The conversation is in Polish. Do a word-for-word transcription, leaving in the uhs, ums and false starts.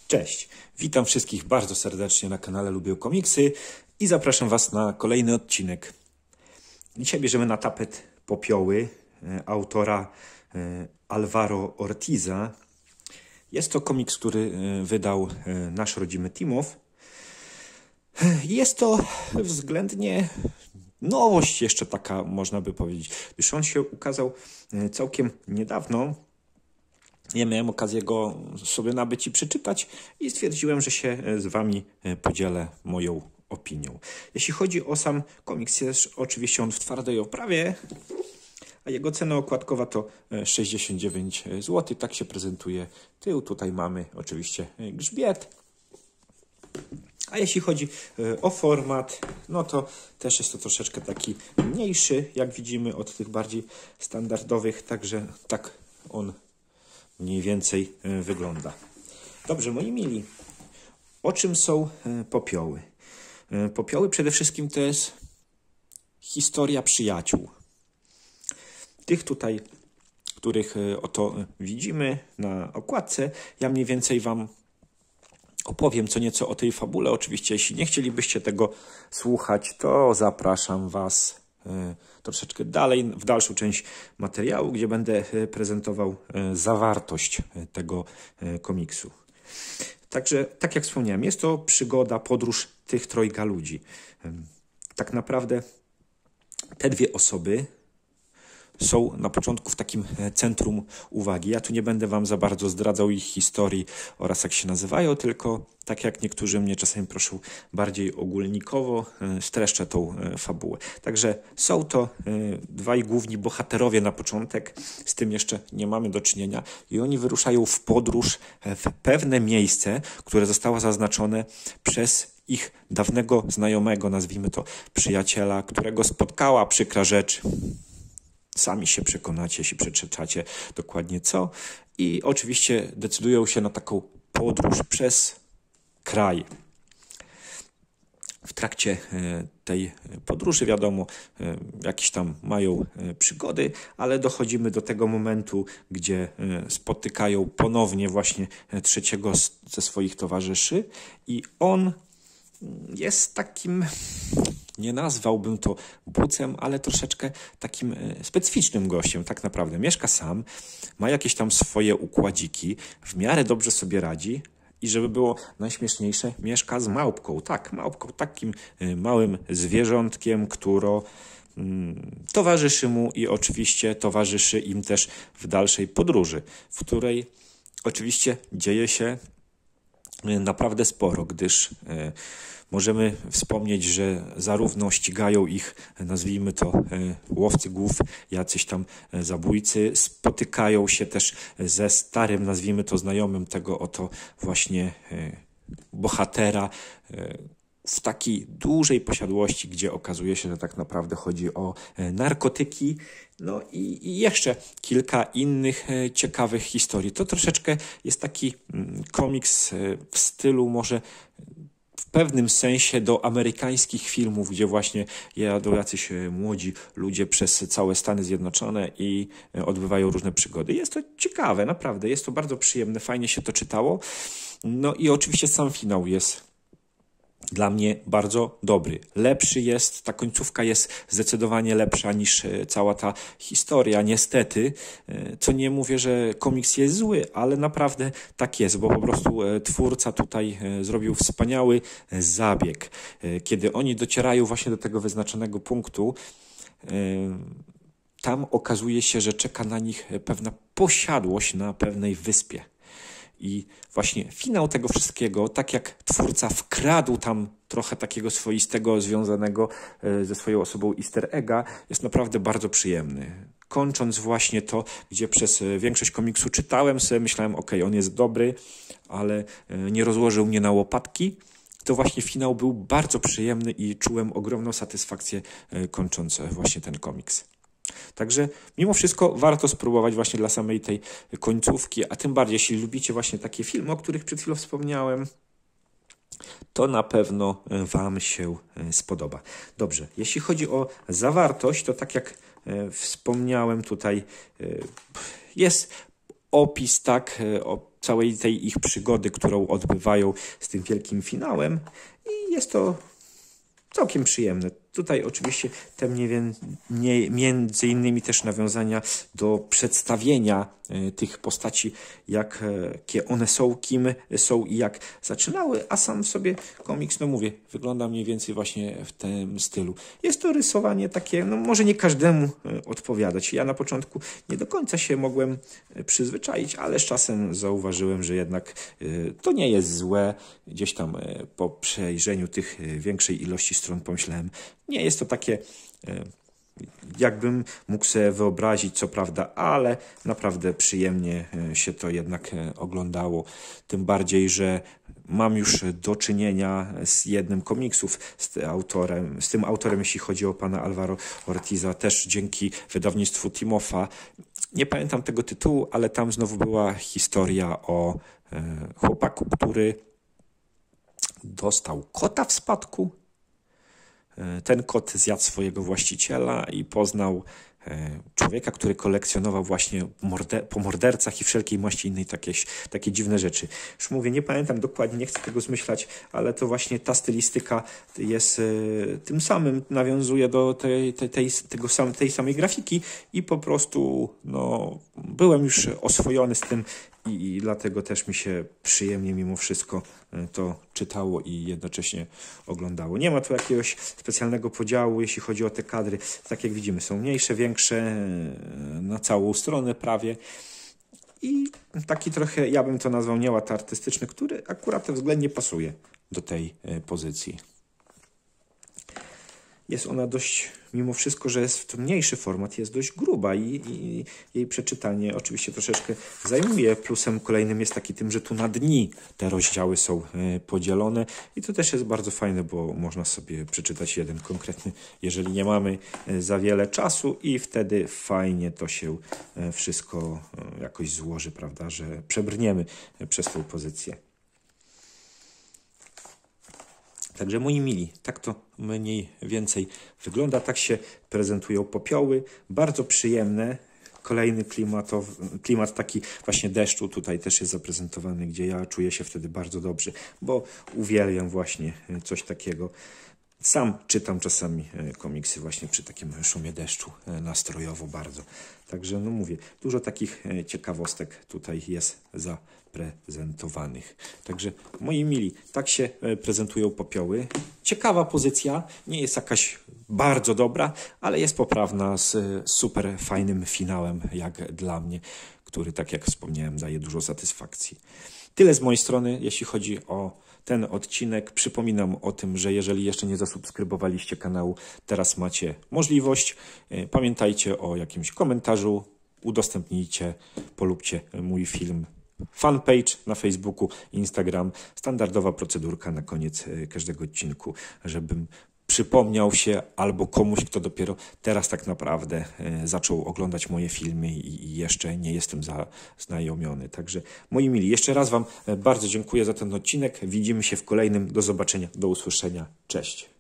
Cześć, witam wszystkich bardzo serdecznie na kanale Lubię Komiksy i zapraszam Was na kolejny odcinek. Dzisiaj bierzemy na tapet Popioły autora Alvaro Ortiza. Jest to komiks, który wydał nasz rodzimy Timow. Jest to względnie nowość jeszcze taka, można by powiedzieć, gdyż on się ukazał całkiem niedawno. Ja miałem okazję go sobie nabyć i przeczytać i stwierdziłem, że się z Wami podzielę moją opinią. Jeśli chodzi o sam komiks, jest oczywiście on w twardej oprawie, a jego cena okładkowa to sześćdziesiąt dziewięć złotych. Tak się prezentuje tył. Tutaj mamy oczywiście grzbiet. A jeśli chodzi o format, no to też jest to troszeczkę taki mniejszy, jak widzimy, od tych bardziej standardowych, także tak on mniej więcej wygląda. Dobrze, moi mili, o czym są popioły? Popioły przede wszystkim to jest historia przyjaciół. Tych tutaj, których oto widzimy na okładce, ja mniej więcej Wam opowiem co nieco o tej fabule. Oczywiście, jeśli nie chcielibyście tego słuchać, to zapraszam Was troszeczkę dalej, w dalszą część materiału, gdzie będę prezentował zawartość tego komiksu. Także, tak jak wspomniałem, jest to przygoda, podróż tych trojga ludzi. Tak naprawdę te dwie osoby są na początku w takim centrum uwagi. Ja tu nie będę Wam za bardzo zdradzał ich historii oraz jak się nazywają, tylko tak jak niektórzy mnie czasami proszą bardziej ogólnikowo, streszczę tą fabułę. Także są to dwaj główni bohaterowie na początek, z tym jeszcze nie mamy do czynienia i oni wyruszają w podróż w pewne miejsce, które zostało zaznaczone przez ich dawnego znajomego, nazwijmy to przyjaciela, którego spotkała przykra rzecz. Sami się przekonacie, jeśli przeczytacie dokładnie co. I oczywiście decydują się na taką podróż przez kraj. W trakcie tej podróży, wiadomo, jakieś tam mają przygody, ale dochodzimy do tego momentu, gdzie spotykają ponownie właśnie trzeciego ze swoich towarzyszy i on jest takim, nie nazwałbym to bucem, ale troszeczkę takim specyficznym gościem tak naprawdę. Mieszka sam, ma jakieś tam swoje układziki, w miarę dobrze sobie radzi i żeby było najśmieszniejsze, mieszka z małpką. Tak, małpką, takim małym zwierzątkiem, które towarzyszy mu i oczywiście towarzyszy im też w dalszej podróży, w której oczywiście dzieje się naprawdę sporo, gdyż możemy wspomnieć, że zarówno ścigają ich, nazwijmy to, łowcy głów, jacyś tam zabójcy, spotykają się też ze starym, nazwijmy to, znajomym tego oto właśnie bohatera w takiej dużej posiadłości, gdzie okazuje się, że tak naprawdę chodzi o narkotyki, no i, i jeszcze kilka innych ciekawych historii. To troszeczkę jest taki komiks w stylu może w pewnym sensie do amerykańskich filmów, gdzie właśnie jadą jacyś młodzi ludzie przez całe Stany Zjednoczone i odbywają różne przygody. Jest to ciekawe, naprawdę, jest to bardzo przyjemne, fajnie się to czytało. No i oczywiście sam finał jest dla mnie bardzo dobry. Lepszy jest, ta końcówka jest zdecydowanie lepsza niż cała ta historia, niestety. Co nie mówię, że komiks jest zły, ale naprawdę tak jest, bo po prostu twórca tutaj zrobił wspaniały zabieg. Kiedy oni docierają właśnie do tego wyznaczonego punktu, tam okazuje się, że czeka na nich pewna posiadłość na pewnej wyspie. I właśnie finał tego wszystkiego, tak jak twórca wkradł tam trochę takiego swoistego, związanego ze swoją osobą easter egga, jest naprawdę bardzo przyjemny. Kończąc właśnie to, gdzie przez większość komiksu czytałem sobie, myślałem, ok, on jest dobry, ale nie rozłożył mnie na łopatki, to właśnie finał był bardzo przyjemny i czułem ogromną satysfakcję kończąc właśnie ten komiks. Także mimo wszystko warto spróbować właśnie dla samej tej końcówki, a tym bardziej jeśli lubicie właśnie takie filmy, o których przed chwilą wspomniałem, to na pewno Wam się spodoba. Dobrze, jeśli chodzi o zawartość, to tak jak wspomniałem tutaj, jest opis, tak, o całej tej ich przygody, którą odbywają z tym wielkim finałem i jest to całkiem przyjemne. Tutaj oczywiście te mniej więcej, między innymi też nawiązania do przedstawienia y, tych postaci, jak, jakie one są, kim są i jak zaczynały, a sam w sobie komiks, no mówię, wygląda mniej więcej właśnie w tym stylu. Jest to rysowanie takie, no może nie każdemu y, odpowiadać. Ja na początku nie do końca się mogłem przyzwyczaić, ale z czasem zauważyłem, że jednak y, to nie jest złe. Gdzieś tam y, po przejrzeniu tych y, większej ilości stron pomyślałem, nie jest to takie, jakbym mógł sobie wyobrazić, co prawda, ale naprawdę przyjemnie się to jednak oglądało. Tym bardziej, że mam już do czynienia z jednym komiksów z autorem, z tym autorem, jeśli chodzi o pana Alvaro Ortiza, też dzięki wydawnictwu Timofa. Nie pamiętam tego tytułu, ale tam znowu była historia o chłopaku, który dostał kota w spadku. Ten kot zjadł swojego właściciela i poznał człowieka, który kolekcjonował właśnie morder po mordercach i wszelkiej maści innej takie, takie dziwne rzeczy. Już mówię, nie pamiętam dokładnie, nie chcę tego zmyślać, ale to właśnie ta stylistyka jest tym samym, nawiązuje do tej, tej, tej, tego sam, tej samej grafiki i po prostu no, byłem już oswojony z tym i, i dlatego też mi się przyjemnie mimo wszystko to czytało i jednocześnie oglądało. Nie ma tu jakiegoś specjalnego podziału, jeśli chodzi o te kadry. Tak jak widzimy, są mniejsze, większe, na całą stronę prawie. I taki trochę, ja bym to nazwał nieład artystyczny, który akurat względnie pasuje do tej pozycji. Jest ona dość, mimo wszystko, że jest to mniejszy format, jest dość gruba i, i jej przeczytanie oczywiście troszeczkę zajmuje. Plusem kolejnym jest taki tym, że tu na dni te rozdziały są podzielone i to też jest bardzo fajne, bo można sobie przeczytać jeden konkretny, jeżeli nie mamy za wiele czasu i wtedy fajnie to się wszystko jakoś złoży, prawda, że przebrniemy przez tą pozycję. Także moi mili, tak to mniej więcej wygląda, tak się prezentują popioły, bardzo przyjemne, kolejny klimatowy, klimat taki właśnie deszczu tutaj też jest zaprezentowany, gdzie ja czuję się wtedy bardzo dobrze, bo uwielbiam właśnie coś takiego. Sam czytam czasami komiksy właśnie przy takim szumie deszczu, nastrojowo bardzo. Także no mówię, dużo takich ciekawostek tutaj jest zaprezentowanych. Także moi mili, tak się prezentują popioły. Ciekawa pozycja, nie jest jakaś bardzo dobra, ale jest poprawna z super fajnym finałem jak dla mnie, który, tak jak wspomniałem, daje dużo satysfakcji. Tyle z mojej strony, jeśli chodzi o ten odcinek. Przypominam o tym, że jeżeli jeszcze nie zasubskrybowaliście kanału, teraz macie możliwość. Pamiętajcie o jakimś komentarzu, udostępnijcie, polubcie mój film. Fanpage na Facebooku, Instagram. Standardowa procedurka na koniec każdego odcinku, żebym przypomniał się albo komuś, kto dopiero teraz tak naprawdę zaczął oglądać moje filmy i jeszcze nie jestem zaznajomiony. Także moi mili, jeszcze raz wam bardzo dziękuję za ten odcinek. Widzimy się w kolejnym. Do zobaczenia, do usłyszenia. Cześć.